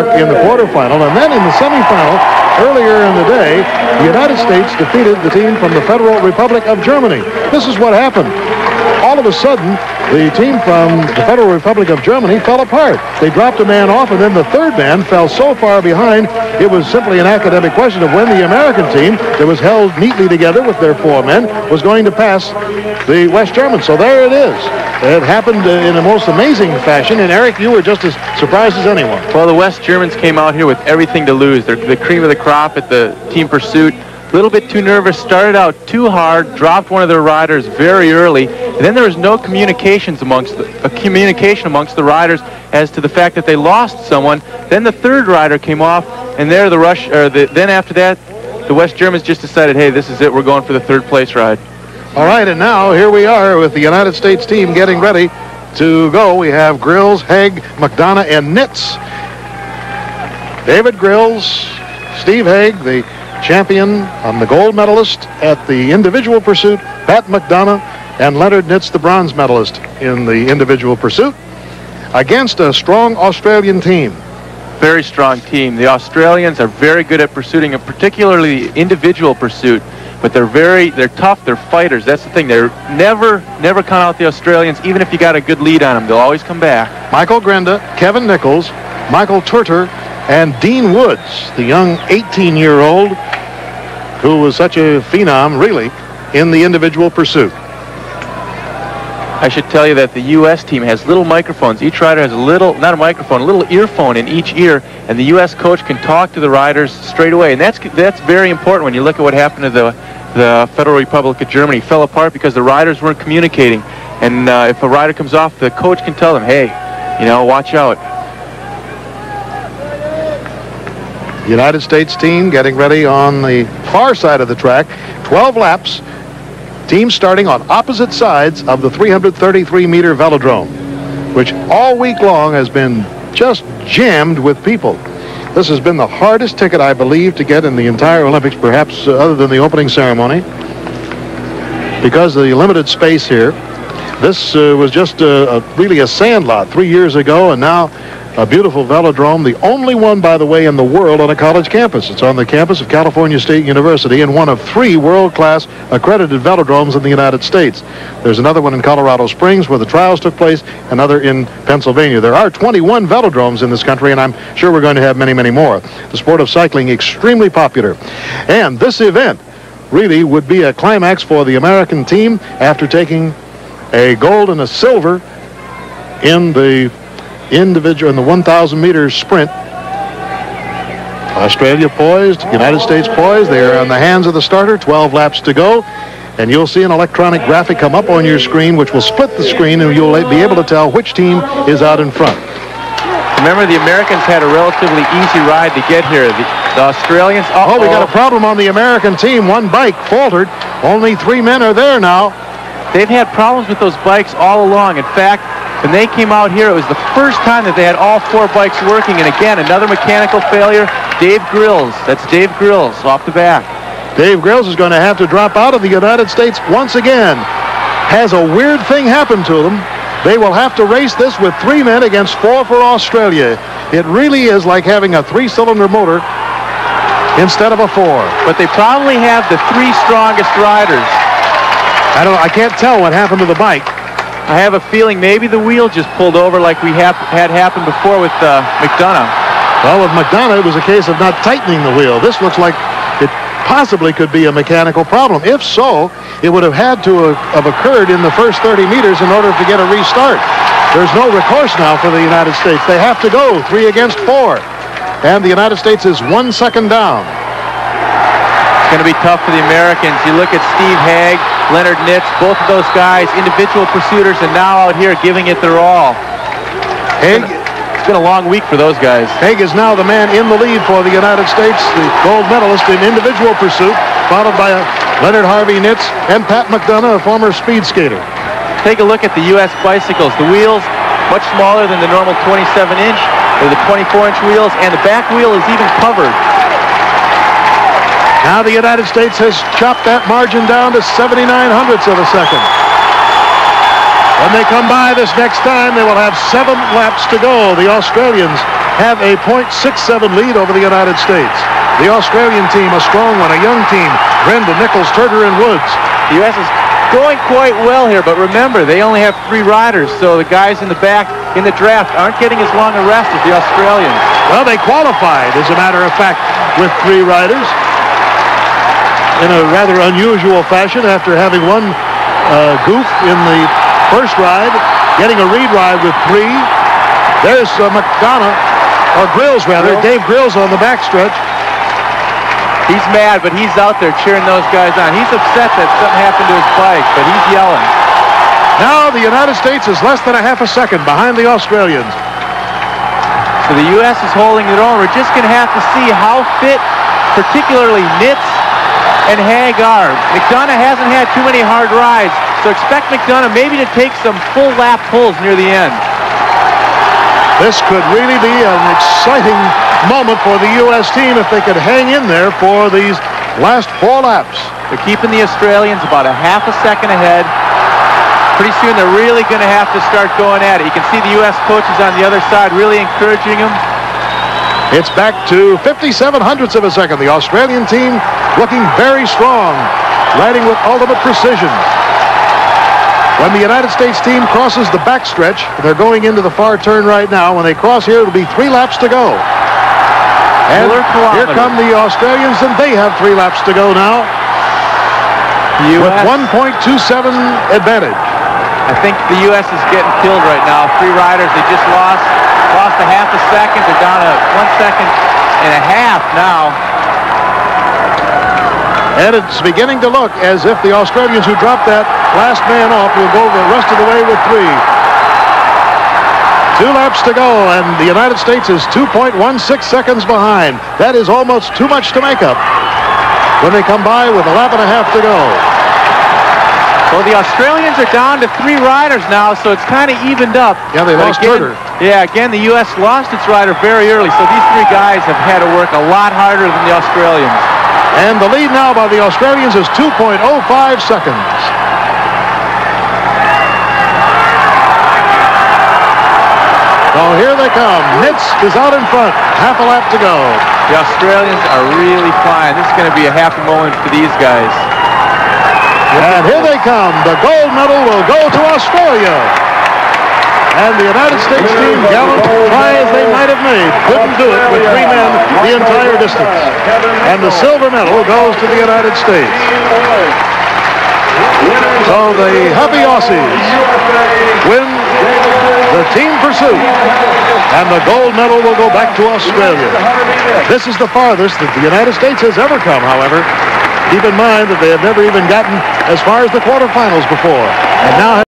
in the quarterfinal. And then in the semifinal, earlier in the day, the United States defeated the team from the Federal Republic of Germany. This is what happened. All of a sudden, the team from the Federal Republic of Germany fell apart. They dropped a man off, and then the third man fell so far behind, it was simply an academic question of when the American team, that was held neatly together with their 4 men, was going to pass the West Germans. So there it is. It happened in a most amazing fashion, and Eric, you were just as surprised as anyone. Well, the West Germans came out here with everything to lose. They're the cream of the crop at the team pursuit. A little bit too nervous, started out too hard, dropped one of their riders very early, and then there was no communication amongst the riders as to the fact that they lost someone. Then the third rider came off, and there then after that, the West Germans just decided, hey, this is it, we're going for the third place ride. All right, and now here we are with the United States team getting ready to go. We have Grills, Haig, McDonough, and Nitz. David Grills, Steve Haig, the champion, the gold medalist at the individual pursuit, Pat McDonough, and Leonard Nitz, the bronze medalist in the individual pursuit, against a strong Australian team. Very strong team. The Australians are very good at pursuing, and particularly individual pursuit, but they're tough, they're fighters. That's the thing. They're never count out the Australians, even if you got a good lead on them. They'll always come back. Michael Grenda, Kevin Nichols, Michael Turter, and Dean Woods, the young 18-year-old who was such a phenom, really, in the individual pursuit. I should tell you that the U.S. team has little microphones. Each rider has a little, not a microphone, a little earphone in each ear, and the U.S. coach can talk to the riders straight away. And that's very important when you look at what happened to the Federal Republic of Germany. It fell apart because the riders weren't communicating. And if a rider comes off, the coach can tell them, hey, watch out. United States team getting ready on the far side of the track. 12 laps. Team starting on opposite sides of the 333-meter velodrome, which all week long has been just jammed with people. This has been the hardest ticket, I believe, to get in the entire Olympics, perhaps other than the opening ceremony, because of the limited space here. This was just really a sand lot 3 years ago, and now a beautiful velodrome, the only one, by the way, in the world on a college campus. It's on the campus of California State University and one of 3 world-class accredited velodromes in the United States. There's another one in Colorado Springs where the trials took place, another in Pennsylvania. There are 21 velodromes in this country, and I'm sure we're going to have many, many more. The sport of cycling extremely popular. And this event really would be a climax for the American team after taking a gold and a silver in the individual in the 1,000 meter sprint. Australia poised, United States poised. They are on the hands of the starter. 12 laps to go, and you'll see an electronic graphic come up on your screen, which will split the screen, and you'll be able to tell which team is out in front. Remember, the Americans had a relatively easy ride to get here. The Australians. We got a problem on the American team. One bike faltered. Only 3 men are there now. They've had problems with those bikes all along. In fact, when they came out here, it was the first time that they had all 4 bikes working. And again, another mechanical failure. Dave Grills. That's Dave Grills off the back. Dave Grills is going to have to drop out of the United States once again. Has a weird thing happen to them. They will have to race this with 3 men against 4 for Australia. It really is like having a 3-cylinder motor instead of a 4. But they probably have the 3 strongest riders. I can't tell what happened to the bike. I have a feeling maybe the wheel just pulled over like we had happened before with McDonough. Well, with McDonough, it was a case of not tightening the wheel. This looks like it possibly could be a mechanical problem. If so, it would have had to have occurred in the first 30 meters in order to get a restart. There's no recourse now for the United States. They have to go 3 against 4. And the United States is 1 second down. It's going to be tough for the Americans. You look at Steve Haig, Leonard Nitz, both of those guys, individual pursuiters, and now out here giving it their all. It's been a long week for those guys. Haig is now the man in the lead for the United States, the gold medalist in individual pursuit, followed by Leonard Harvey Nitz and Pat McDonough, a former speed skater. Take a look at the U.S. bicycles. The wheels much smaller than the normal 27-inch or the 24-inch wheels, and the back wheel is even covered. Now the United States has chopped that margin down to 79/100ths of a second. When they come by this next time, they will have 7 laps to go. The Australians have a .67 lead over the United States. The Australian team, a strong one, a young team. Brenda, Nichols, Turner, and Woods. The U.S. is going quite well here, but remember, they only have 3 riders, so the guys in the back in the draft aren't getting as long a rest as the Australians. Well, they qualified, as a matter of fact, with 3 riders in a rather unusual fashion after having one goof in the first ride, getting a lead ride with 3. There's McDonough, or Grills rather, Dave Grills on the backstretch. He's mad, but he's out there cheering those guys on. He's upset that something happened to his bike, but he's yelling. Now the United States is less than a half a second behind the Australians. So the U.S. is holding it on. We're just going to have to see how fit, particularly Nitz and Hagar. McDonough hasn't had too many hard rides, so expect McDonough maybe to take some full lap pulls near the end. This could really be an exciting moment for the U.S. team if they could hang in there for these last 4 laps. They're keeping the Australians about a half a second ahead. Pretty soon they're really going to have to start going at it. You can see the U.S. coaches on the other side really encouraging them. It's back to 57 hundredths of a second. The Australian team looking very strong, riding with ultimate precision. When the United States team crosses the backstretch, they're going into the far turn right now. When they cross here, it'll be 3 laps to go. And here come the Australians, and they have 3 laps to go now with 1.27 advantage. I think the U.S. is getting killed right now. 3 riders, they just lost a half a second. They're down to 1.5 seconds now. And it's beginning to look as if the Australians who dropped that last man off will go the rest of the way with 3. 2 laps to go, and the United States is 2.16 seconds behind. That is almost too much to make up when they come by with a lap and a half to go. Well, the Australians are down to 3 riders now, so it's kind of evened up. Yeah, they lost Turner. Yeah, again, the U.S. lost its rider very early, so these 3 guys have had to work a lot harder than the Australians. And the lead now by the Australians is 2.05 seconds. So here they come. Nitz is out in front. Half a lap to go. The Australians are really flying. This is going to be a happy moment for these guys. And here they come. The gold medal will go to Australia. And the United States team, gallant, try as they might have made, couldn't do it with 3 men the entire distance. And the silver medal goes to the United States. So the happy Aussies win the team pursuit, and the gold medal will go back to Australia. This is the farthest that the United States has ever come, however. Keep in mind that they have never even gotten as far as the quarterfinals before. And now